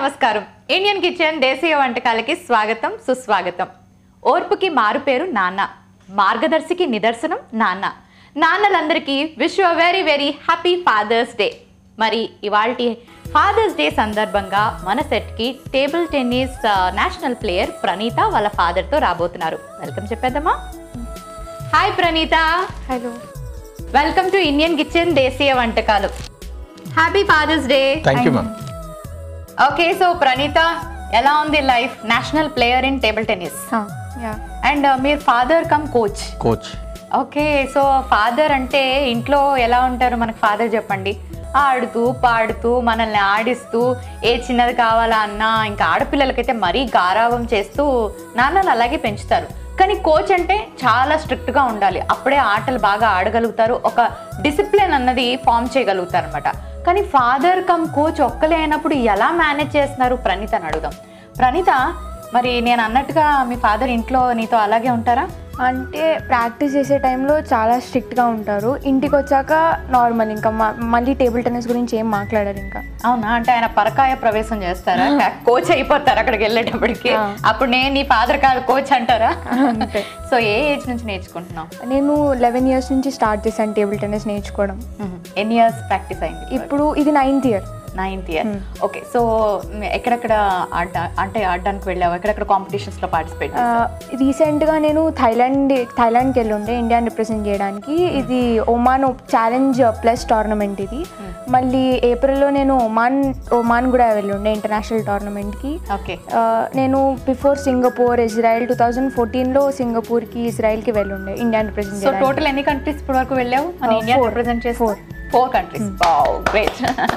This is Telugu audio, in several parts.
నమస్కారం. ఇండియన్ కిచెన్ దేశీయ వంటకాలకి స్వాగతం సుస్వాగతం. ఓర్పుకి మారు పేరు నాన్న, మార్గదర్శికి నిదర్శనం నాన్న. నాన్నలందరికీ wish you very very happy fathers Day. మరి ఇవాల్టి ఫాదర్స్ డే సందర్భంగా మన సెట్కి table tennis national player Praneetha వాళ్ళ ఫాదర్తో రాబోతున్నారు. వెల్కమ్ చెప్పేద్దామా? Hi Praneetha. Hello, welcome to Indian Kitchen దేశీయ వంటకాలు. Happy fathers Day. Thank you ma'am. Okay, so Praneetha ఎలా ఉంది life? National player in table tennis and మీరు father cum coach. Okay, so father అంటే ఇంట్లో ఎలా ఉంటారు? మనకు ఫాదర్ చెప్పండి. ఆడుతూ పాడుతూ మనల్ని ఆడిస్తూ ఏ చిన్నది కావాలా అన్నా, ఇంకా ఆడపిల్లలకైతే మరీ గారావం చేస్తూ నాన్నలు అలాగే పెంచుతారు. కానీ కోచ్ అంటే చాలా స్ట్రిక్ట్గా ఉండాలి, అప్పుడే ఆటలు బాగా ఆడగలుగుతారు, ఒక డిసిప్లిన్ అన్నది ఫామ్ చేయగలుగుతారు అనమాట. కానీ ఫాదర్ కమ్ కోచ్ ఒక్కలే అయినప్పుడు ఎలా మేనేజ్ చేస్తున్నారు ప్రణీత అని అడుగుదాం. ప్రణీత, మరి నేను అన్నట్టుగా మీ ఫాదర్ ఇంట్లో నీతో అలాగే ఉంటారా? అంటే ప్రాక్టీస్ చేసే టైంలో చాలా స్ట్రిక్ట్గా ఉంటారు, ఇంటికి వచ్చాక నార్మల్, ఇంకా మళ్ళీ టేబుల్ టెన్నిస్ గురించి ఏం మాట్లాడారు ఇంకా. అవునా? అంటే ఆయన పరకాయ ప్రవేశం చేస్తారా? కోచ్ అయిపోతారు అక్కడికి వెళ్ళేటప్పటికి. అప్పుడు నేను నీ ఫాదర్ కాదు కోచ్ అంటారా? సో ఏ ఏజ్ నుంచి నేర్చుకుంటున్నావు? నేను 11 years నుంచి స్టార్ట్ చేశాను టేబుల్ టెన్నిస్ నేర్చుకోవడం. ఎన్ని ఇయర్స్ ప్రాక్టీస్ అయింది? ఇప్పుడు ఇది 9th year. 9th year. Okay, so ఎక్కడెక్కడ ఆడడానికి వెళ్ళావు? ఎక్కడెక్కడ కాంపిటీషన్స్లో పార్టిసిపేట్? రీసెంట్గా నేను థైలాండ్కి వెళ్ళి ఉండే ఇండియాని రిప్రజెంట్ చేయడానికి. ఇది ఒమాన్ ఛాలెంజ్ ప్లస్ టోర్నమెంట్ ఇది. మళ్ళీ ఏప్రిల్లో నేను ఒమాన్ కూడా వెళ్ళి ఉండే ఇంటర్నేషనల్ టోర్నమెంట్కి. ఓకే, నేను బిఫోర్ సింగపూర్, ఇజ్రాయెల్ 2014లో సింగపూర్కి, ఇజ్రాయెల్కి వెళ్ళి ఉండే ఇండియాని రిప్రజెంట్ చేయడానికి. టోటల్ ఎన్ని కంట్రీస్ ఇప్పటి వరకు వెళ్ళావు మన ఇండియా రిప్రజెంట్ చేసి? 4 countries. Wow, great.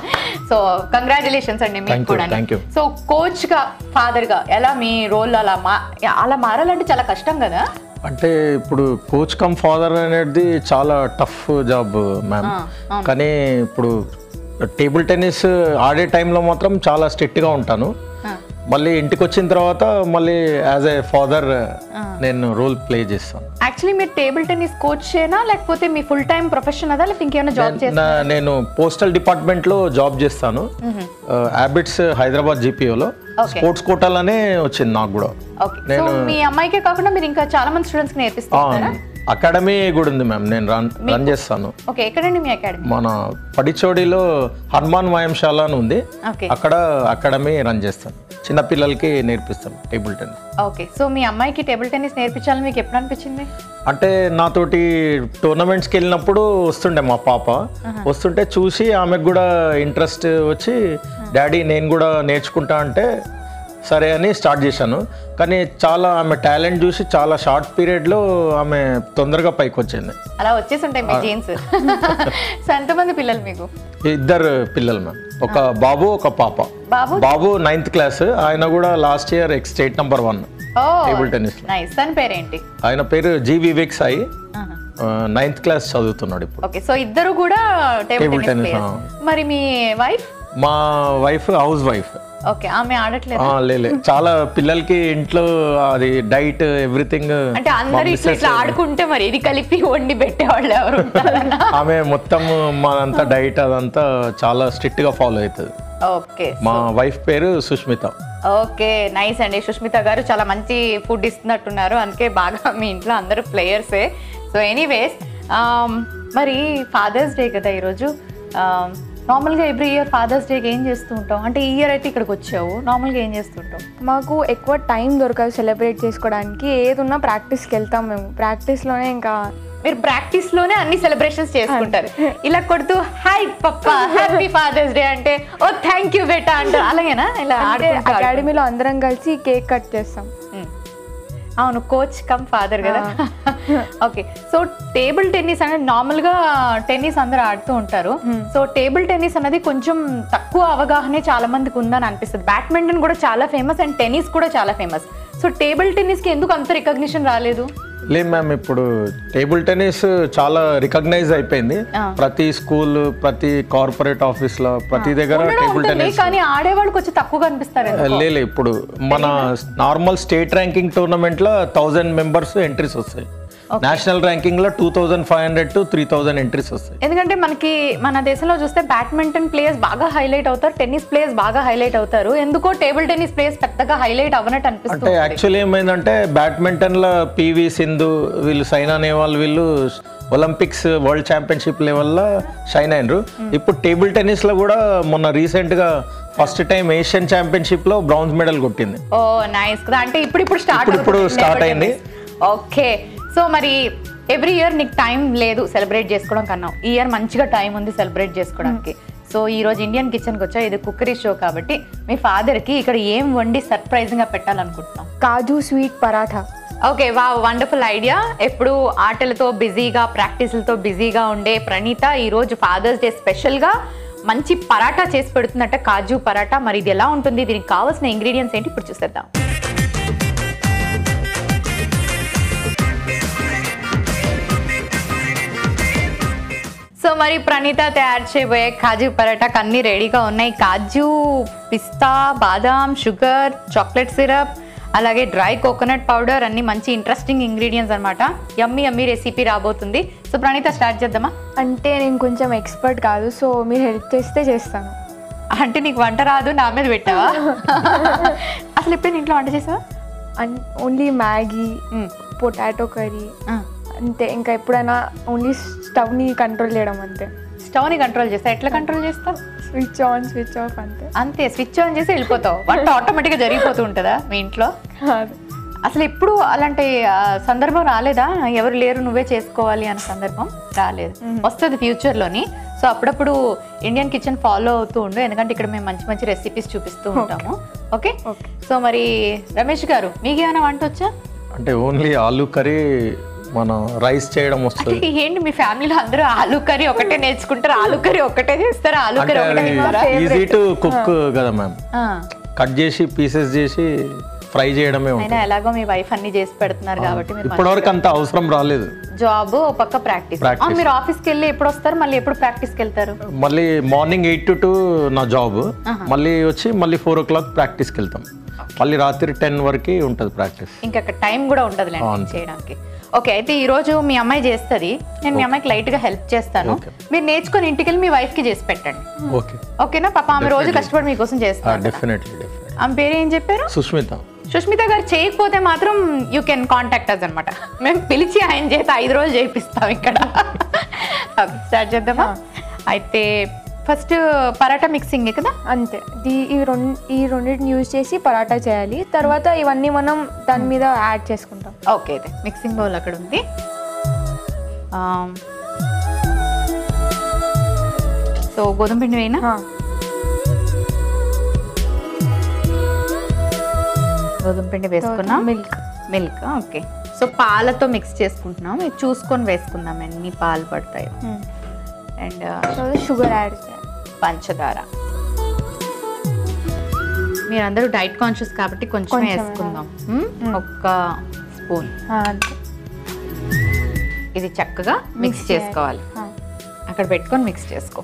So congratulations అండి మీకు కూడా. సో కోచ్ గా ఫాదర్ గా ఎలా మీ రోల్ అలా మారాలంటే చాలా కష్టం కదా? అంటే ఇప్పుడు కోచ్ కమ్ ఫాదర్ అనేది చాలా టఫ్ జాబ్ మ్యామ్. కానీ ఇప్పుడు టేబుల్ టెన్నిస్ ఆడే టైంలో మాత్రం చాలా స్ట్రిక్ట్గా ఉంటాను. మళ్ళీ ఇంటికి వచ్చిన తర్వాత మళ్ళీ యాజ్ ఏ ఫాదర్ నేను రోల్ ప్లే చేస్తాను. యాక్చువల్లీ మీరు టేబుల్ టెన్నిస్ కోచ్ చేనా, లేకపోతే మీ ఫుల్ టైం ప్రొఫెషన్ అదా, లేకపోతే ఇంకేమైనా జాబ్ చేస్తారా? నేను పోస్టల్ డిపార్ట్మెంట్లో జాబ్ చేస్తాను. హ్యాబిట్స్ హైదరాబాద్ జీపీఓలో స్పోర్ట్స్ కోటాలనే వచ్చింది నాకు కూడా. ఓకే, సో మీ అమ్మాయికే కాకుండా మీరు ఇంకా చాలా మంది స్టూడెంట్స్ కి నేర్పిస్తారా? అకాడమీ కూడా ఉంది మ్యామ్, నేను రన్ చేస్తాను. ఓకే, ఎక్కడండి మీ అకాడమీ? మన పడిచోడిలో హనుమాన్ వ్యాయామశాల అని ఉంది, అక్కడ అకాడమీ రన్ చేస్తాను. చిన్న పిల్లలకి నేర్పిస్తాను టేబుల్ టెన్నిస్. ఓకే, సో మీ అమ్మాయికి టేబుల్ టెన్నిస్ నేర్పించాలని మీకు ఎప్పుడు అనిపించింది? అంటే నాతోటి టోర్నమెంట్స్కి వెళ్ళినప్పుడు వస్తుండే మా పాప, వస్తుంటే చూసి ఆమెకు కూడా ఇంట్రెస్ట్ వచ్చి డాడీ నేను కూడా నేర్చుకుంటా అంటే సరే అని స్టార్ట్ చేశాను. కానీ చాలా ఆమె టాలెంట్ చూసి చాలా షార్ట్ పీరియడ్లో ఆమె తొందరగా పైకి వచ్చింది. అలా వచ్చేసి ఉంటాయి మీ జీన్స్. సో ఎంతమంది పిల్లలు మీకు? 2 పిల్లలు మ్యామ్, ఒక బాబు ఒక పాప. బాబు 9th class, ఆయన కూడా last year state number 1 table tennis. తన పేరేంటి? ఆయన పేరు G Vivek Sai, 9th class చదువుతున్నాడు ఇప్పుడు. ఓకే, సో ఇద్దరు కూడా టేబుల్ టెన్నిస్. మరి మీ వైఫ్? మా వైఫ్ హౌస్ వైఫ్. ఓకే, ఆమె ఆడట్లేదు? లేదు, చాలా పిల్లలకి ఇంట్లో అది డైట్ ఎవ్రీథింగ్. అంటే అందరూ ఇట్లా ఆడుకుంటే మరి ఇది కలిపి వండి పెట్టేవాళ్ళు ఎవరు? ఆమె మొత్తం మనంతా డైట్ అదంతా చాలా స్ట్రిక్ట్ గా ఫాలో అవుతుంది. ఓకే, మా వైఫ్ పేరు సుష్మిత. ఓకే, నైస్ అండి. సుష్మిత గారు చాలా మంచి ఫుడ్ ఇస్తున్నట్టున్నారు, అందుకే బాగా మీ ఇంట్లో అందరూ ప్లేయర్సే. సో ఎనీవేస్, మరి ఫాదర్స్ డే కదా ఈరోజు. నార్మల్గా ఎవ్రీ ఇయర్ ఫాదర్స్ డేకి ఏం చేస్తూ ఉంటాం? అంటే ఈ ఇయర్ అయితే ఇక్కడికి వచ్చావు, నార్మల్గా ఏం చేస్తుంటాం? మాకు ఎక్కువ టైం దొరకదు సెలబ్రేట్ చేసుకోవడానికి. ఏది ఉన్నా ప్రాక్టీస్కి వెళ్తాం మేము. ప్రాక్టీస్లోనే ఇంకా మీరు ప్రాక్టీస్లోనే అన్ని సెలబ్రేషన్స్ చేసుకుంటారు. ఇలా కొడుతూ hi papa happy fathers Day అంటే ఓ థ్యాంక్ యూ బేటా అంటారు, అలాగేనా? ఇలా అకాడమీలో అందరం కలిసి కేక్ కట్ చేస్తాం. అవును, కోచ్ కమ్ ఫాదర్ కదా. ఓకే, సో టేబుల్ టెన్నిస్ అనేది నార్మల్గా టెన్నిస్ అందరూ ఆడుతూ ఉంటారు. సో టేబుల్ టెన్నిస్ అనేది కొంచెం తక్కువ అవగాహనే చాలా మందికి ఉందని అనిపిస్తుంది. బ్యాడ్మింటన్ కూడా చాలా ఫేమస్ అండ్ టెన్నిస్ కూడా చాలా ఫేమస్. సో టేబుల్ టెన్నిస్కి ఎందుకు అంత రికగ్నిషన్ రాలేదు? లేదు మ్యామ్, ఇప్పుడు టేబుల్ టెన్నిస్ చాలా రికగ్నైజ్ అయిపోయింది. ప్రతి స్కూల్, ప్రతి కార్పొరేట్ ఆఫీస్ లో, ప్రతి దగ్గర టేబుల్ టెన్నిస్. కానీ ఆడేవాళ్ళు కొంచెం తక్కువగా అనిపిస్తారు. లేదు, ఇప్పుడు మన నార్మల్ స్టేట్ ర్యాంకింగ్ టోర్నమెంట్ లో 1000 members ఎంట్రీస్ వస్తాయి. నేషనల్ ర్యాంకింగ్ లో 2500 to 3000 ఎంట్రీస్ వస్తాయి. ఎందుకంటే మనకి మన దేశంలో చూస్తే బ్యాడ్మింటన్ ప్లేయర్స్ బాగా హైలైట్ అవుతారు, టెన్నిస్ ప్లేయర్స్ బాగా హైలైట్ అవుతారు, ఎందుకో టేబుల్ టెన్నిస్ ప్లేయర్స్ పెద్దగా హైలైట్ అవ్వనట్టు అనిపిస్తుంది. అంటే యాక్చువల్లీ ఏమైందంటే బ్యాడ్మింటన్ లో పివి సింధు వీళ్ళు సైనా నెహ్వాల్ వీళ్ళు ఒలింపిక్స్ వరల్డ్ ఛాంపియన్షిప్ లెవెల్లో షైన్ అయినరు. ఇప్పుడు టేబుల్ టెన్నిస్ లో కూడా మొన్న రీసెంట్ గా ఫస్ట్ టైం ఏషియన్ ఛాంపియన్షిప్ లో బ్రాంజ్ మెడల్ కొట్టింది. ఓ నైస్ కదా, అంటే ఇప్పుడు స్టార్ట్ అయింది. ఓకే, సో మరి ఎవ్రీ ఇయర్ నీకు టైం లేదు సెలబ్రేట్ చేసుకోవడం కన్నా, ఈ ఇయర్ మంచిగా టైం ఉంది సెలబ్రేట్ చేసుకోవడానికి. సో ఈ రోజు ఇండియన్ కిచెన్కి వచ్చా, ఇది కుక్కరీ షో కాబట్టి మీ ఫాదర్కి ఇక్కడ ఏం వండి సర్ప్రైజింగ్గా పెట్టాలనుకుంటున్నాం? కాజు స్వీట్ పరాఠా. ఓకే, వా వండర్ఫుల్ ఐడియా. ఎప్పుడు ఆటలతో బిజీగా ప్రాక్టీసులతో బిజీగా ఉండే ప్రణీత ఈరోజు ఫాదర్స్ డే స్పెషల్గా మంచి పరాటా చేసి పెడుతుందంట, కాజు పరాటా. మరి ఇది ఎలా ఉంటుంది, దీనికి కావాల్సిన ఇంగ్రీడియంట్స్ ఏంటి ఇప్పుడు చూసేద్దాం. సో మరి ప్రణీత తయారు చేయబోయే కాజు పరాటాకి అన్నీ రెడీగా ఉన్నాయి. కాజు, పిస్తా, బాదాం, షుగర్, చాక్లెట్ సిరప్, అలాగే డ్రై కోకోనట్ పౌడర్, అన్ని మంచి ఇంట్రెస్టింగ్ ఇంగ్రీడియంట్స్ అనమాట. యమ్మీ రెసిపీ రాబోతుంది. సో ప్రణీత స్టార్ట్ చేద్దామా? అంటే నేను కొంచెం ఎక్స్పర్ట్ కాదు, సో మీరు హెల్ప్ చేస్తే చేస్తాను. అంటే నీకు వంట రాదు, నా మీద పెట్టావా? అసలు ఎప్పుడు ఇంట్లో వంట చేసావా? ఓన్లీ మ్యాగీ, పొటాటో కర్రీ అంతే. ఇంకా ఎప్పుడైనా ఓన్లీ స్టవ్ని కంట్రోల్ చేయడం అంతే. స్టవ్ని కంట్రోల్ చేస్తా, ఎట్లా కంట్రోల్ చేస్తావు? స్విచ్ ఆన్ స్విచ్ ఆఫ్ అంతే. అంతే, స్విచ్ ఆన్ చేసి వెళ్ళిపోతావు, వంట ఆటోమేటిక్గా జరిగిపోతూ ఉంటుందా మీ ఇంట్లో? అసలు ఎప్పుడు అలాంటి సందర్భం రాలేదా? ఎవరు లేరు నువ్వే చేసుకోవాలి అనే సందర్భం రాలేదు? వస్తుంది ఫ్యూచర్లోని. సో అప్పుడప్పుడు ఇండియన్ కిచెన్ ఫాలో అవుతూ ఉండు, ఎందుకంటే ఇక్కడ మేము మంచి మంచి రెసిపీస్ చూపిస్తూ ఉంటాము. ఓకే, సో మరి రమేష్ గారు మీకేమైనా వంట వచ్చా? అంటే ఓన్లీ ఆలూ కర్రీ, మనం రైస్ చేయడం వస్తుంది. ఏంటి మీ ఫ్యామిలీలో అందరూ ఆలూ కర్రీ ఒకటే నేర్చుకుంటారు, ఆలూ కర్రీ ఒకటే చేస్తారు, ఆలూ కర్రీ ఒకటే? ఈజీ టు కుక్ కదా మ్యామ్, కట్ చేసి పీసెస్ చేసి ఫ్రై చేయడమే ఉంటుంది. ఎలాగో మీ వైఫ్ అన్ని చేసి పెడుతున్నారు కాబట్టి ఇప్పటివరకు అంత అవసరం రాలేదు. జాబ్ పక్క ప్రాక్టీస్. మీరు ఆఫీస్కి వెళ్ళి ఎప్పుడు వస్తారు, మళ్ళీ ఎప్పుడు ప్రాక్టీస్కి వెళ్తారు? మళ్ళీ మార్నింగ్ 8 to 2 నా జాబ్, మళ్ళీ వచ్చి మళ్ళీ 4 o'clock ప్రాక్టీస్కి వెళ్తాం, మళ్ళీ రాత్రి 10 వరకు ఉంటుంది ప్రాక్టీస్. ఇంకా టైం కూడా ఉండదు చేయడానికి. ఓకే, అయితే ఈ రోజు మీ అమ్మాయి చేస్తుంది, నేను మీ అమ్మాయికి లైట్ గా హెల్ప్ చేస్తాను. మీరు నేర్చుకుని ఇంటికి వెళ్ళి మీ వైఫ్ కి చేసి పెట్టండి. ఓకేనా పాప? ఆమె రోజు కష్టపడి మీకోసం చేస్తారు. డెఫినెట్లీ. ఆమె పేరు ఏం చెప్పారు? సుష్మిత గారు. చేయకపోతే మాత్రం యూ కెన్ కాంటాక్ట్ అస్ అనమాట, మేము పిలిచి ఆయన చేత 5 రోజులు చేయిస్తాం ఇక్కడ. స్టార్ట్ చేద్దామా? అయితే ఫస్ట్ పరాటా మిక్సింగ్ కదా? అంతే. ఈ రెండింటిని యూజ్ చేసి పరాటా చేయాలి, తర్వాత ఇవన్నీ మనం దాని మీద యాడ్ చేసుకుంటాం. ఓకే, అయితే మిక్సింగ్ బౌల్ అక్కడ ఉంది. సో గోధుమ పిండి వేయినా? గోధుమ పిండి వేసుకున్నాం. Milk okay. సో పాలతో మిక్స్ చేసుకుంటున్నాం, ఇది చూసుకొని వేసుకుందాం ఎన్ని పాలు పడతాయి. అండ్ షుగర్ యాడ్, పంచదార. మీరందరూ డైట్ కాన్షియస్ కాబట్టి కొంచెం వేసుకుందాం, 1 స్పూన్. ఇది చక్కగా మిక్స్ చేసుకోవాలి, అక్కడ పెట్టుకొని మిక్స్ చేసుకో.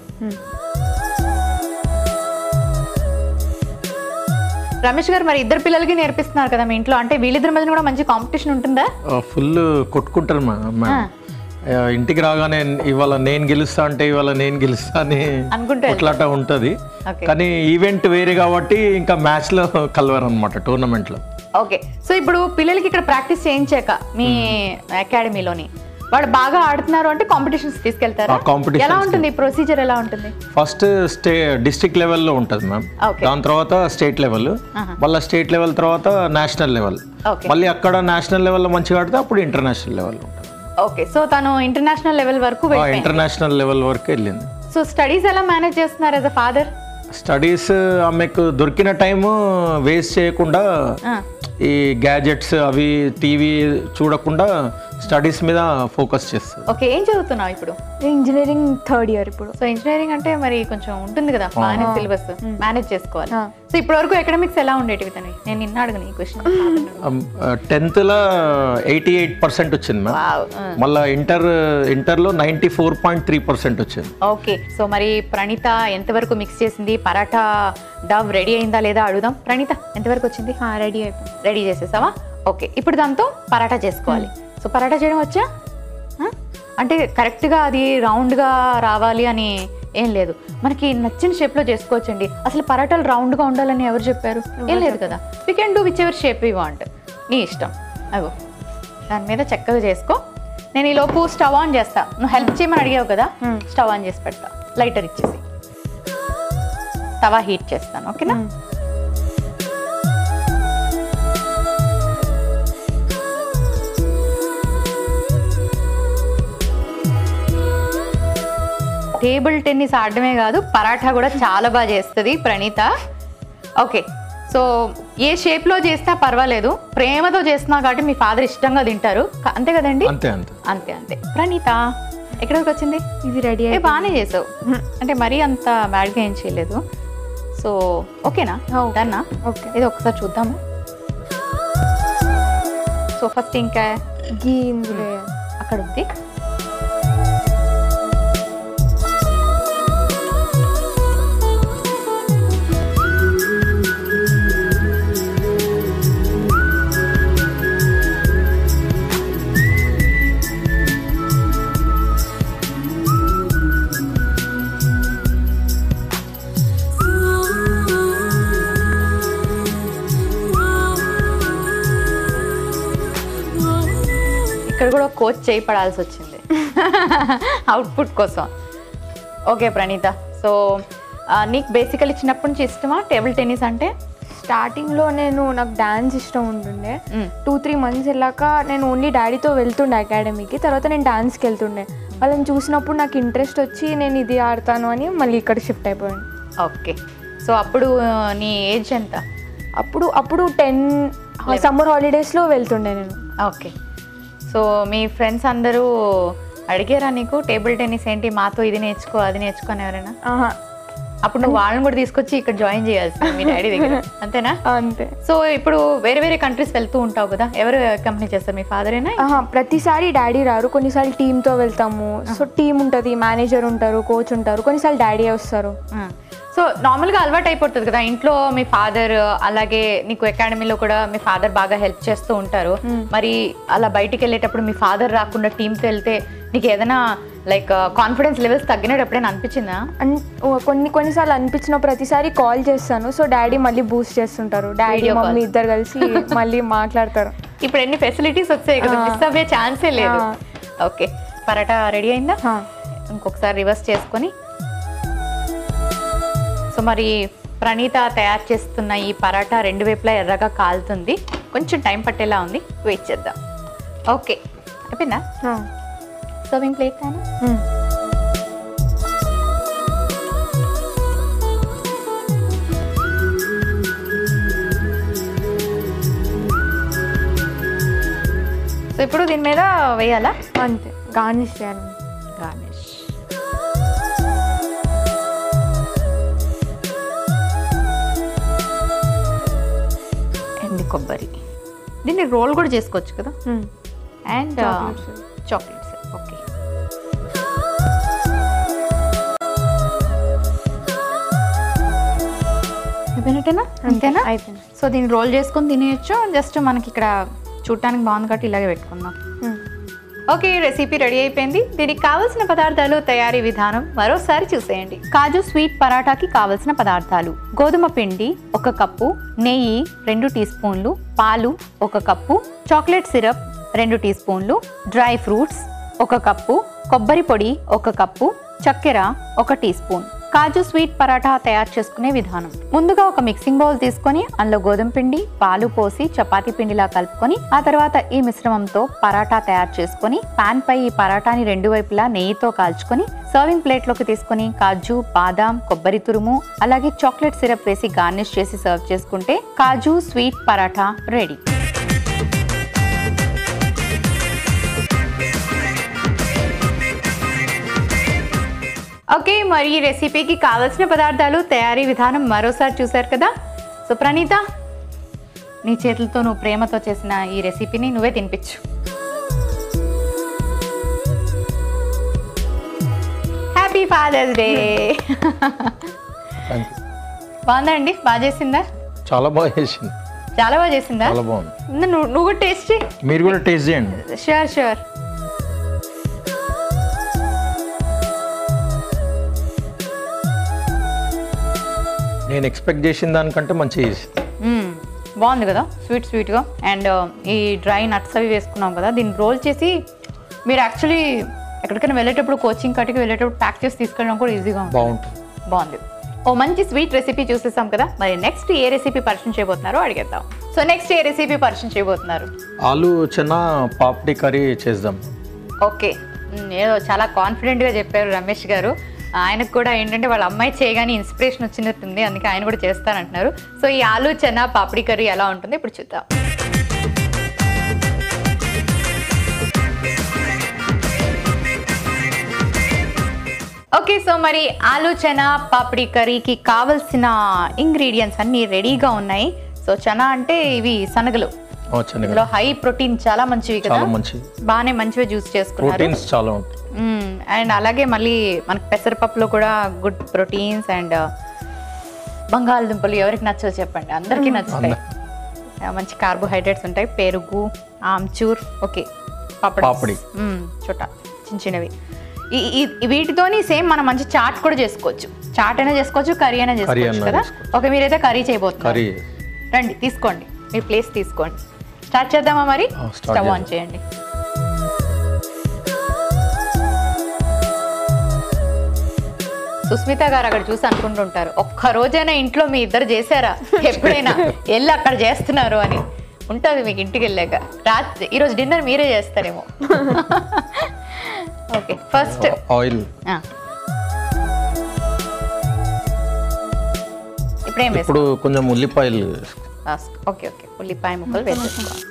రమేష్ గారు, మరి ఇద్దరు పిల్లలకి నేర్పిస్తున్నారు కదా మీ ఇంట్లో, అంటే వీళ్ళిద్దరి మధ్య కూడా మంచి కాంపిటీషన్ ఉంటుందా? ఫుల్ కొట్టుకుంటారు ఇంటికి రాగానే ఇవాళ నేను గెలుస్తా అంటే ఇవాళ నేను గెలుస్తా అని కొట్లాట ఉంటుంది. కానీ ఈవెంట్ వేరే కాబట్టి ఇంకా మ్యాచ్ లో కలవరు అనమాట, టోర్నమెంట్ లో. ఓకే, సో ఇప్పుడు పిల్లలకి ఇక్కడ ప్రాక్టీస్ చేయించాక మీ అకాడమీలోని వాళ్ళు బాగా ఆడుతున్నారు అంటే కాంపిటీషన్స్ తీసుకెళ్తారా? ఎలా ఉంటుంది ప్రొసీజర్, ఎలా ఉంటుంది? ఫస్ట్ డిస్ట్రిక్ట్ లెవెల్లో ఉంటుంది మ్యామ్, దాని తర్వాత స్టేట్ లెవెల్, మళ్ళీ స్టేట్ లెవెల్ తర్వాత నేషనల్ లెవెల్, మళ్ళీ అక్కడ నేషనల్ లెవెల్లో మంచిగా ఆడితే అప్పుడు ఇంటర్నేషనల్ లెవెల్ ఉంటుంది. ఓకే, సో తను ఇంటర్నేషనల్ లెవెల్ వరకు వెళ్ళింది. సో స్టడీస్ ఎలా మేనేజ్ చేస్తున్నారు యాజ్ అ ఫాదర్? స్టడీస్ ఆమెకు దొరికిన టైం వేస్ట్ చేయకుండా ఈ గ్యాజెట్స్ అవి టీవీ చూడకుండా స్టడీస్ మీద ఫోకస్ చేస్తుంది. ఓకే, ఏం చదువుతున్నావు ఇప్పుడు? ఇంజనీరింగ్ 3rd year ఇప్పుడు. సో ఇంజనీరింగ్ అంటే మరి కొంచెం ఉంటుంది కదా సిలబస్, మేనేజ్ చేసుకోవాలి. సో ఇప్పటి వరకు ఎకనామిక్స్ ఎలా ఉండేటివి తనవి? నేను నిన్న అడగను ఈ క్వశ్చన్. 10th లో 88% వచ్చింది మ్యామ్, మళ్ళీ ఇంటర్లో 94.3% వచ్చింది. ఓకే, సో మరి ప్రణీత ఎంతవరకు మిక్స్ చేసింది? పరాటా డవ్ రెడీ అయిందా లేదా అడుగుదాం. ప్రణీత ఎంతవరకు వచ్చింది? రెడీ అయిపోయింది. రెడీ చేసేసావా? ఓకే, ఇప్పుడు దాంతో పరాటా చేసుకోవాలి. సో పరాటా చేయడం వచ్చా? అంటే కరెక్ట్గా అది రౌండ్గా రావాలి అని ఏం లేదు, మనకి నచ్చిన షేప్లో చేసుకోవచ్చండి. అసలు పరాటాలు రౌండ్గా ఉండాలని ఎవరు చెప్పారు? ఏం లేదు కదా. We can do whichever shape you want, నీ ఇష్టం. అగో దాని మీద చక్కగా చేసుకో. నేను ఈ లోపు స్టవ్ ఆన్ చేస్తా. నువ్వు హెల్ప్ చేయమని అడిగావు కదా, స్టవ్ ఆన్ చేసి పెడతా. లైటర్ ఇచ్చేసి తవా హీట్ చేస్తాను, ఓకేనా? టేబుల్ టెన్నిస్ ఆడడమే కాదు, పరాఠా కూడా చాలా బాగా చేస్తుంది ప్రణీత. ఓకే, సో ఏ షేప్లో చేసినా పర్వాలేదు, ప్రేమతో చేస్తున్నా కాబట్టి మీ ఫాదర్ ఇష్టంగా తింటారు, అంతే కదండి? అంతే అంతే అంతే. ప్రణీత ఎక్కడికి వచ్చింది? ఇది రెడీ బాగానే చేసావు, అంటే మరీ అంత బ్యాడ్గా ఏం చేయలేదు. సో ఓకేనా? డన్నా? ఓకే, ఇది ఒకసారి చూద్దాము. సో ఫస్ట్ ఇంకా గీ ఇందులో అక్కడ ఉంది. ఇక్కడ కూడా కోచ్ చేయి పడాల్సి వచ్చింది అవుట్పుట్ కోసం. ఓకే ప్రణీత, సో నీకు బేసికలీ చిన్నప్పటి నుంచి ఇష్టమా టేబుల్ టెన్నిస్ అంటే? స్టార్టింగ్లో నాకు డాన్స్ ఇష్టం ఉంటుండే. 2-3 months వెళ్ళాక నేను ఓన్లీ డాడీతో వెళ్తుండే అకాడమీకి, తర్వాత నేను డాన్స్కి వెళ్తుండే. వాళ్ళని చూసినప్పుడు నాకు ఇంట్రెస్ట్ వచ్చి నేను ఇది ఆడతాను అని మళ్ళీ ఇక్కడ షిఫ్ట్ అయిపోయాను. ఓకే, సో అప్పుడు నీ ఏజ్ ఎంత? అప్పుడు 10 సమ్మర్ హాలిడేస్లో వెళ్తుండే నేను. ఓకే, సో మీ ఫ్రెండ్స్ అందరూ అడిగారా నీకు టేబుల్ టెన్నిస్ ఏంటి, మాతో ఇది నేర్చుకో అది నేర్చుకో అని ఎవరైనా? అప్పుడు నువ్వు వాళ్ళని కూడా తీసుకొచ్చి ఇక్కడ జాయిన్ చేయాల్సింది మీ డాడీ దగ్గర, అంతేనా? అంతే. సో ఇప్పుడు వేరే వేరే కంట్రీస్ వెళ్తూ ఉంటావు కదా, ఎవరు కంపెనీ చేస్తారు, మీ ఫాదరేనా? ప్రతిసారి డాడీ రారు, కొన్నిసార్లు టీంతో వెళ్తాము. సో టీం ఉంటుంది, మేనేజర్ ఉంటారు, కోచ్ ఉంటారు, కొన్నిసార్లు డాడీ వస్తారు. సో నార్మల్గా అలవాటు అయిపోతుంది కదా ఇంట్లో, మీ ఫాదర్ అలాగే నీకు అకాడమీలో కూడా మీ ఫాదర్ బాగా హెల్ప్ చేస్తూ ఉంటారు. మరి అలా బయటికి వెళ్ళేటప్పుడు మీ ఫాదర్ రాకుండా టీంతో వెళ్తే నీకు ఏదైనా లైక్ కాన్ఫిడెన్స్ లెవెల్స్ తగ్గినట్టు ఎప్పుడైనా అనిపించిందా? కొన్నిసార్లు అనిపించిన ప్రతిసారి కాల్ చేస్తాను. సో డాడీ మళ్ళీ బూస్ట్ చేస్తుంటారు, డాడీ మమ్మీ ఇద్దరు కలిసి మళ్ళీ మాట్లాడతారు. ఇప్పుడు ఎన్ని ఫెసిలిటీస్ వచ్చాయి కదా, మిస్ అవ్వే ఛాన్సే లేదు. ఓకే, పరాటా రెడీ అయిందా? ఇంకొకసారి రివర్స్ చేసుకొని. సో మరి ప్రణీత తయారు చేస్తున్న ఈ పరాటా 2 వైపులా ఎర్రగా కాలుతుంది, కొంచెం టైం పట్టేలా ఉంది, వెయిట్ చేద్దాం. ఓకే అయిపోయిందా? సర్వింగ్ ప్లేట్ తాను. సో ఇప్పుడు దీని మీద వేయాలా? అంతే, గార్నిష్ చేయాలి. గార్నిష్ ఎండి కొబ్బరి, దీన్ని రోల్ కూడా చేసుకోవచ్చు కదా. And chocolates. ఓకే, అయిపోయినట్టేనా? అంతేనా? అయిపోయింది. సో దీన్ని రోల్ చేసుకొని తినేయచ్చు. జస్ట్ మనకి ఇక్కడ చూడటానికి బాగుంది కాబట్టి ఇలాగే పెట్టుకుందాం. ఓకే, రెసిపీ రెడీ అయిపోయింది. దీనికి కావాల్సిన పదార్థాలు, తయారీ విధానం మరోసారి చూసేయండి. కాజు స్వీట్ పరాటాకి కావలసిన పదార్థాలు: గోధుమ పిండి 1 కప్పు, నెయ్యి 2 టీ స్పూన్లు, పాలు 1 కప్పు, చాక్లెట్ సిరప్ 2 టీ స్పూన్లు, డ్రై ఫ్రూట్స్ 1 కప్పు, కొబ్బరి పొడి 1 కప్పు, చక్కెర 1 teaspoon. Kaju sweet paratha తయారు చేసుకునే విధానం: ముందుగా ఒక మిక్సింగ్ బౌల్ తీసుకొని అందులో గోధుమ పిండి, పాలు పోసి చపాతీ పిండిలా కలుపుకొని ఆ తర్వాత ఈ మిశ్రమంతో పరాఠా తయారు చేసుకొని పాన్ పై ఈ పరాఠాని 2 వైపులా నెయ్యితో కాల్చుకొని సర్వింగ్ ప్లేట్లోకి తీసుకొని కాజు, బాదాం, కొబ్బరి తురుము అలాగే చాక్లెట్ సిరప్ వేసి గార్నిష్ చేసి సర్వ్ చేసుకుంటే kaju sweet paratha ready. Okay, మరి ఈ రెసిపీకి కావాల్సిన పదార్థాలు, తయారీ విధానం మరోసారి చూసారు కదా. సో ప్రణీత, నీ చేతులతో నువ్వు ప్రేమతో చేసిన ఈ రెసిపీని నువ్వే తినిపించు. Happy fathers day. బాగుందా అండి? బాగా చేసిందా? చాలా బాగా చేసింది. చాలా బాగా చేసిందా? చాలా బాగుంది. నువ్వు కూడా టేస్ట్ చేయి. మీరు కూడా టేస్ట్ చేయండి. షూర్. నేను ఎక్స్పెక్ట్ చేసిన దానికంటే మంచిగా చేసి. బాగుంది కదా, స్వీట్గా. అండ్ ఈ డ్రై నట్స్ అవి వేసుకున్నాం కదా, దీన్ని రోల్ చేసి మీరు యాక్చువల్లీ ఎక్కడికైనా వెళ్ళేటప్పుడు కోచింగ్ కటికి వెళ్ళేటప్పుడు ప్యాక్ చేసి తీసుకెళ్ళడం కూడా ఈజీగా బాగుంది. ఓ మంచి స్వీట్ రెసిపీ చూసేసాం కదా, మరి నెక్స్ట్ ఏ రెసిపీ పరిచయం చేయబోతున్నారో అడిగేద్దాం. సో నెక్స్ట్ ఏ రెసిపీ పరిచయం చేయబోతున్నారు? ఆలు చెన్నా పాపడి కర్రీ చేద్దాం. ఓకే, ఏదో చాలా కాన్ఫిడెంట్గా చెప్పారు రమేష్ గారు. ఆయనకు కూడా ఏంటంటే వాళ్ళ అమ్మాయి చేయగానే ఇన్స్పిరేషన్ వచ్చినట్టుంది, అందుకే ఆయన కూడా చేస్తానంటున్నారు. సో ఈ ఆలు చెన్నా పాపడి కర్రీ ఎలా ఉంటుంది ఇప్పుడు చూద్దాం. ఓకే, సో మరి ఆలు చనా పాపడి కర్రీకి కావలసిన ఇంగ్రీడియంట్స్ అన్నీ రెడీగా ఉన్నాయి. సో చనా అంటే ఇవి శనగలు, ఇందులో హై ప్రోటీన్, చాలా మంచివి కదా, బాగానే మంచిగా జ్యూస్ చేసుకున్నారు. అండ్ అలాగే మళ్ళీ మనకి పెసరపప్పులో కూడా గుడ్ ప్రోటీన్స్ అండ్ బంగాళదుంపలు ఎవరికి నచ్చో చెప్పండి, అందరికీ నచ్చుతాయి. మంచి కార్బోహైడ్రేట్స్ ఉంటాయి. పెరుగు, ఆమ్చూర్, ఓకే, పాపడి చోట చిన్నవి. వీటితోని సేమ్ మనం మంచి చాట్ కూడా చేసుకోవచ్చు. చాట్ అయినా చేసుకోవచ్చు, కర్రీ అయినా చేసుకోవచ్చు కదా. ఓకే, మీరైతే కర్రీ చేయబోతున్నారు. రండి, తీసుకోండి, మీ ప్లేస్ తీసుకోండి. స్టార్ట్ చేద్దామా మరి? స్టవ్ ఆన్ చేయండి. సుస్మిత గారు అక్కడ చూసి అనుకుంటుంటారు, ఒక్క రోజైనా ఇంట్లో మీ ఇద్దరు చేశారా, ఎప్పుడైనా వెళ్ళి అక్కడ చేస్తున్నారు అని ఉంటుంది మీకు ఇంటికి వెళ్ళాక. రాత్రి ఈరోజు డిన్నర్ మీరే చేస్తారేమో. Okay, first oil. ఇప్పుడు కొంచెం ఉల్లిపాయలు. ఓకే, ఉల్లిపాయ ముక్కలు వేసేసుకోవాలి.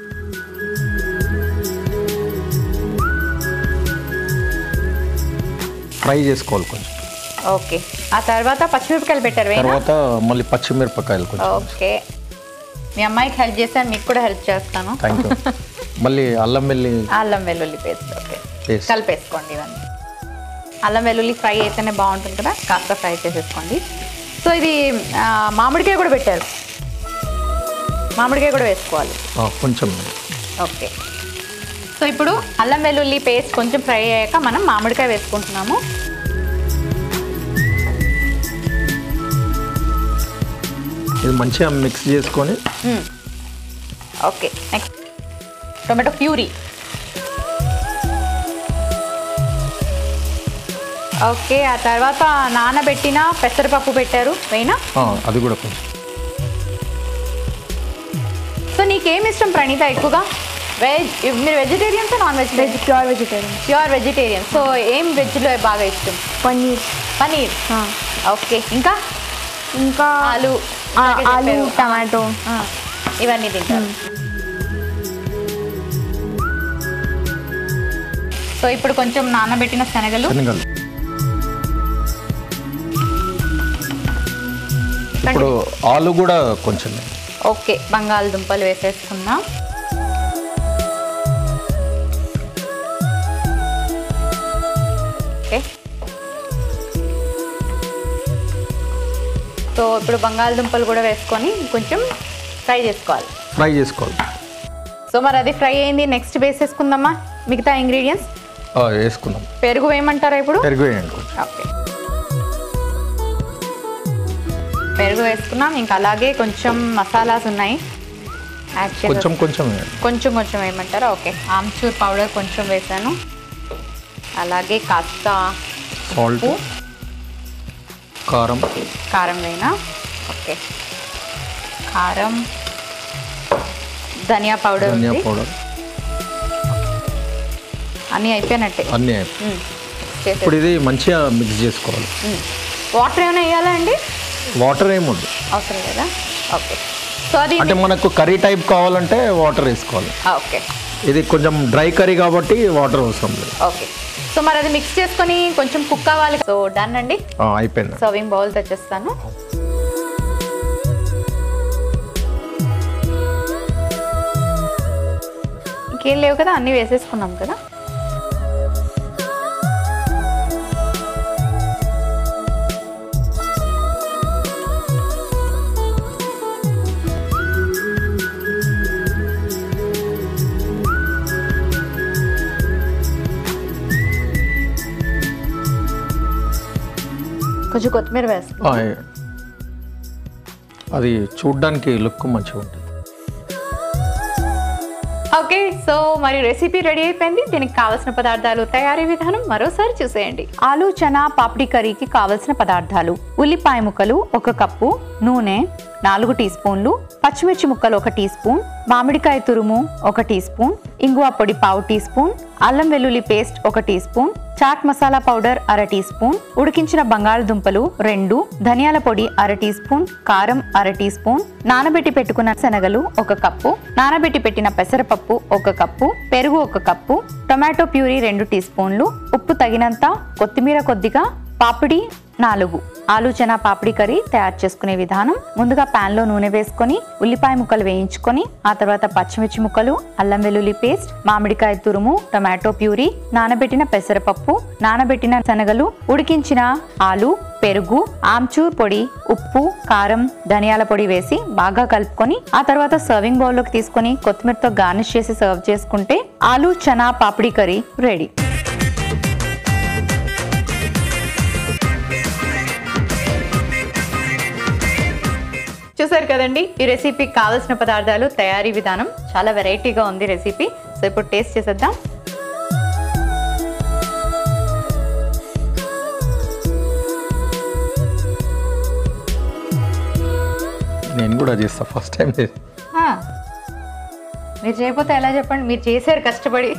ఫ్రై చేసుకోవాలి కొంచెం. ఓకే, ఆ తర్వాత పచ్చిమిరపకాయలు పెట్టారు, తర్వాత మళ్ళీ పచ్చిమిరపకాయలు కొంచెం. ఓకే, మీ అమ్మాయికి హెల్ప్ చేశాను, మీకు కూడా హెల్ప్ చేస్తాను. మళ్ళీ అల్లం వెల్లుల్లి పేస్ట్. ఓకే, కలిపేసుకోండి ఇవన్నీ. అల్లం వెల్లుల్లి ఫ్రై అయితేనే బాగుంటుంది కదా, కాస్త ఫ్రై చేసేసుకోండి. సో ఇది మామిడికాయ కూడా పెట్టారు, మామిడికాయ కూడా వేసుకోవాలి కొంచెం. ఓకే, సో ఇప్పుడు అల్లం వెల్లుల్లి పేస్ట్ కొంచెం ఫ్రై అయ్యాక మనం మామిడికాయ వేసుకుంటున్నాము. ఇది మంచిగా మిక్స్ చేసుకొని. Okay, next tomato puree. Okay, ఆ తర్వాత నానబెట్టిన పెసరపప్పు పెట్టారు, వేయినా అది కూడా కొంచెం. సో నీకేమి ఇష్టం ప్రణీత ఎక్కువగా? మీరు vegetarians, non vegetarian? Pure vegetarian. So ఏం వెజ్లో బాగా ఇష్టం? పన్నీర్. ఓకే, ఇంకా ఆలు, టమాటో, ఇవన్నీ తింటారు. సో ఇప్పుడు కొంచెం నానబెట్టిన శనగలు. ఇప్పుడు ఆలు కూడా కొంచెం. ఓకే, బంగాళదుంపలు వేసేసుకున్నాం. ఓకే, సో ఇప్పుడు బంగాళదుంపలు కూడా వేసుకొని కొంచెం ఫ్రై చేసుకోవాలి. సో మరి అది ఫ్రై అయింది, నెక్స్ట్ వేసేసుకుందామా మిగతా ఇంగ్రీడియంట్స్? వేసుకుందాం. పెరుగు వేయమంటారా ఇప్పుడు? పెరుగు వేయండి. ఓకే, పెరుగు వేసుకున్నాం. ఇంకా అలాగే కొంచెం మసాలాస్ ఉన్నాయి, కొంచెం వేయమంటారా? ఓకే, ఆమ్చూర్ పౌడర్ కొంచెం వేసాను, అలాగే కాస్త సాల్ట్, కారం వేయనా? ఓకే, కారం, ధనియా పౌడర్, అన్నీ అయిపోయినట్టే. ఇప్పుడు ఇది మంచిగా మిక్స్ చేసుకోవాలి. వాటర్ ఏమైనా వేయాలా అండి? వాటర్ ఏముంది, అవసరం లేదా? ఓకే, సో అది అంటే మనకు కర్రీ టైప్ కావాలంటే వాటర్ వేసుకోవాలి. ఓకే, ఇది కొంచెం డ్రై కర్రీ కాబట్టి వాటర్ అవసరం లేదు. ఓకే, సో మరి అది మిక్స్ చేసుకొని కొంచెం కుక్ అవ్వాలి. సో డన్ అండి, అయిపోయింది. సర్వింగ్ బౌల్ తెచ్చేస్తాను. ఇంకేం లేవు కదా, అన్నీ వేసేసుకున్నాం కదా. కొంచెం కొత్తిమీర వేస్తాం. అది చూడ్డానికి లుక్ మంచిగా ఉంటుంది. ఓకే, సో మరి రెసిపీ రెడీ అయిపోయింది. దీనికి కావాల్సిన పదార్థాలు, తయారీ విధానం మరోసారి చూసేయండి. ఆలు చనా పాపిడి కర్రీకి కావలసిన పదార్థాలు: ఉల్లిపాయ ముక్కలు 1 కప్పు, నూనె 4 టీ స్పూన్లు, పచ్చిమిర్చి ముక్కలు 1 టీ స్పూన్, మామిడికాయ తురుము 1 టీ స్పూన్, ఇంగువ పొడి 1/2 టీ స్పూన్, అల్లం వెల్లుల్లి paste 1 teaspoon, chaat masala powder 1/2 teaspoon, ఉడికించిన బంగాళదుంపలు 2, ధనియాల పొడి 1/2 టీ స్పూన్, కారం 1/2 టీ స్పూన్, నానబెట్టి పెట్టుకున్న శనగలు 1 కప్పు, నానబెట్టి పెట్టిన పెసరపప్పు 1 కప్పు, పెరుగు 1 కప్పు, టొమాటో ప్యూరీ 2 టీ స్పూన్లు, ఉప్పు తగినంత, కొత్తిమీర కొద్దిగా, పాపిడి 4. ఆలు చనా పాపిడి కర్రీ తయారు చేసుకునే విధానం: ముందుగా పాన్ లో నూనె వేసుకొని ఉల్లిపాయ ముక్కలు వేయించుకొని, ఆ తర్వాత పచ్చిమిర్చి ముక్కలు, అల్లం వెల్లుల్లి పేస్ట్, మామిడికాయ తురుము, టొమాటో ప్యూరీ, నానబెట్టిన పెసరపప్పు, నానబెట్టిన శనగలు, ఉడికించిన ఆలు, పెరుగు, ఆమ్చూర్ పొడి, ఉప్పు, కారం, ధనియాల పొడి వేసి బాగా కలుపుకొని, ఆ తర్వాత సర్వింగ్ బౌల్లోకి తీసుకొని కొత్తిమీరతో గార్నిష్ చేసి సర్వ్ చేసుకుంటే ఆలు చనా పాపిడి కర్రీ రెడీ. చూసారు కదండి ఈ రెసిపీకి కావాల్సిన పదార్థాలు, తయారీ విధానం. చాలా వెరైటీగా ఉంది రెసిపీ. సో ఇప్పుడు టేస్ట్ చేసేద్దాం. నేను కూడా చేస్తా, ఫస్ట్ టైం. మీరు చేయకపోతే ఎలా చెప్పండి, మీరు చేశారు కష్టపడి.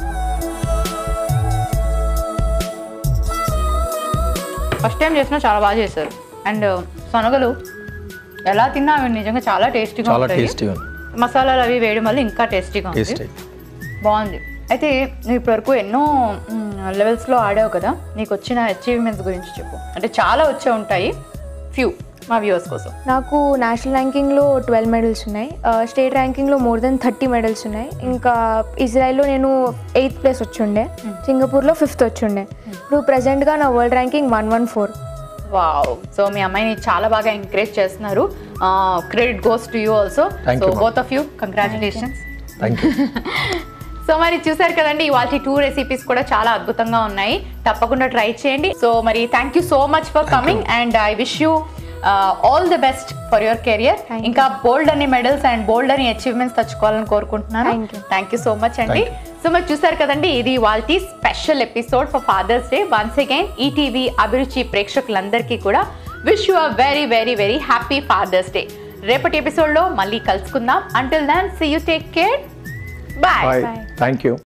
ఫస్ట్ టైం చేసినా చాలా బాగా చేశారు. అండ్ శనగలు ఎలా తిన్నా అవి నిజంగా చాలా టేస్టీగా ఉంటాయి. మసాలాలు అవి వేయడం వల్ల ఇంకా టేస్టీగా ఉంది. బాగుంది. అయితే నువ్వు ఇప్పటివరకు ఎన్నో లెవెల్స్లో ఆడావు కదా, నీకు వచ్చిన అచీవ్మెంట్స్ గురించి చెప్పు. అంటే చాలా వచ్చే ఉంటాయి, ఫ్యూ మా వ్యూవర్స్ కోసం. నాకు నేషనల్ ర్యాంకింగ్లో 12 మెడల్స్ ఉన్నాయి, స్టేట్ ర్యాంకింగ్లో more than 30 మెడల్స్ ఉన్నాయి. ఇంకా ఇజ్రాయెల్లో నేను 8th ప్లేస్ వచ్చిండే, సింగపూర్లో 5th వచ్చిండే. ఇప్పుడు ప్రెసెంట్గా నా వరల్డ్ ర్యాంకింగ్ 114. వావ్. సో మీ అమ్మాయిని చాలా బాగా ఎంకరేజ్ చేస్తున్నారు. Credit goes to you also. So both of you congratulations. So మరి చూసారు కదండి, ఇవాళ 2 రెసిపీస్ కూడా చాలా అద్భుతంగా ఉన్నాయి. తప్పకుండా ట్రై చేయండి. సో మరి thank you so much for coming and I wish you all the best for your career. ఇంకా బోల్డ్ అని మెడల్స్ అండ్ బోల్డ్ అని అచీవ్మెంట్స్ తెచ్చుకోవాలని కోరుకుంటున్నాను. థ్యాంక్ యూ సో మచ్ అండి. సో మరి చూసారు కదండి, ఇది వాల్టీ special episode for father's day. Once again ETV Abhiruchi ప్రేక్షకులందరికీ కూడా wish you a very very very happy fathers day. రేపటి ఎపిసోడ్లో మళ్ళీ కలుసుకుందాం. Until then see you, take care, bye. Thank you.